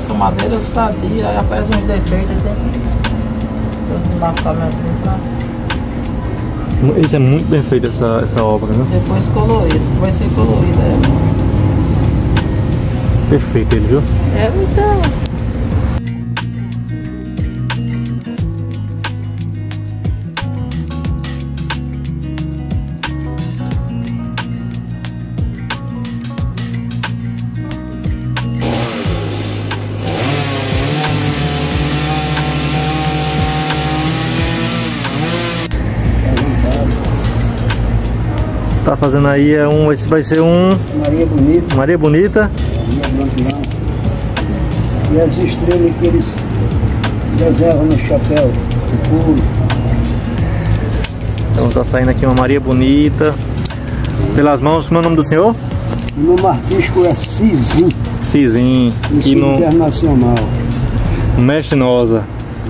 essa madeira sadia, aí aparece uns defeitos, tem que ter uns embaçamentos pra... Isso é muito bem feito essa obra, né? Depois colorir, isso vai ser colorido, Perfeito ele, viu? É, então... Tá fazendo aí esse vai ser um Maria Bonita. Maria Bonita. E as estrelas que eles desenham no chapéu, no couro. Então tá saindo aqui uma Maria Bonita. Pelas mãos, como é o nome do senhor? O nome artístico é Cizinho. Cizinho. Isso E no internacional. Mestre Nosa.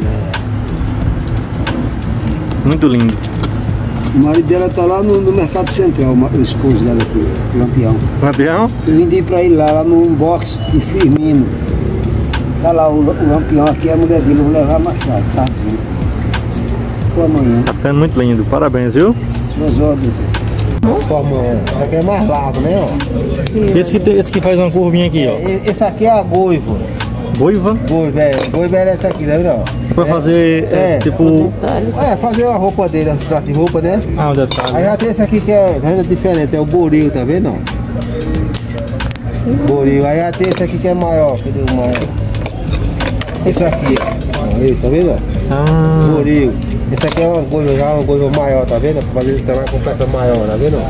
Muito lindo. O marido dela tá lá no Mercado Central, o esposo dela aqui, o Lampião. Lampião? Eu vendi pra ele lá no box de Firmino. Tá lá o Lampião aqui, a mulher dele, eu vou levar mais tarde, tá? Por amanhã. Tá ficando muito lindo. Parabéns, viu? Suas ordens. Esse aqui é mais largo, né? Ó. Esse que faz uma curvinha aqui, ó. Esse aqui é a goiva. Goiva? Goiva é essa aqui, né? Pra fazer, tipo... fazer a roupa dele, os pratos de roupa, né? Ah, o detalhe. Aí já tem esse aqui que é diferente, é o boril, tá vendo? Boril, aí já tem esse aqui que é maior, cadê o maior? Esse aqui, ó. Aí, tá vendo? Ah. Boril. Esse aqui é uma goiva maior, tá vendo? Pra fazer também com peça maior, tá vendo?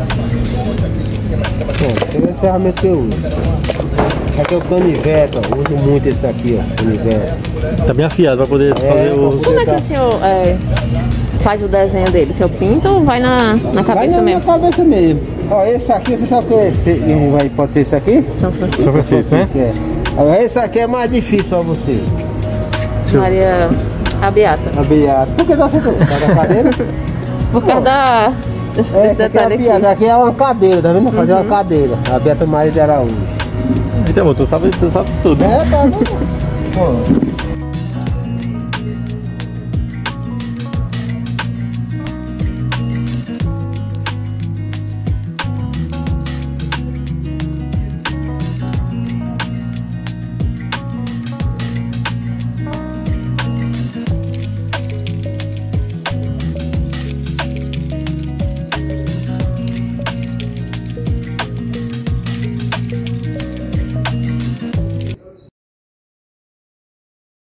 Bom, tem esse ferramenta que eu uso. Esse aqui é o canivete, ó. Uso muito esse daqui, ó. Canivete. Tá bem afiado pra poder fazer o... Como é que o senhor faz o desenho dele? O senhor pinta ou vai na cabeça mesmo? Na cabeça mesmo. Ó, esse aqui, você sabe que pode ser esse aqui? São Francisco. São Francisco, né? É. Agora esse aqui é mais difícil pra você. Maria a Beata. A Beata. Por que tá sentado? Tá na cadeira? Por causa da... Essa aqui é a Beata. Aqui é uma cadeira, tá vendo? Fazer uma cadeira. A Beata Maria de Araújo. Então, tu sabe tudo. É, tá vendo?